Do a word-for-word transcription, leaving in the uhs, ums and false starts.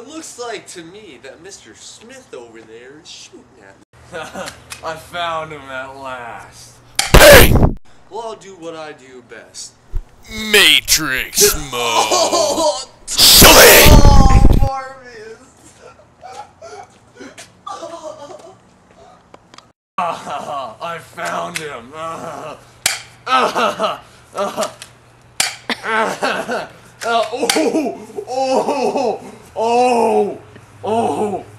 looks like to me that Mister Smith over there is shooting at me. I found him at last. Bang! Well, I'll do what I do best. Matrix mode. Oh, Silly! oh Morbius! I found him. Uh, uh, uh, uh, oh, oh, oh, oh.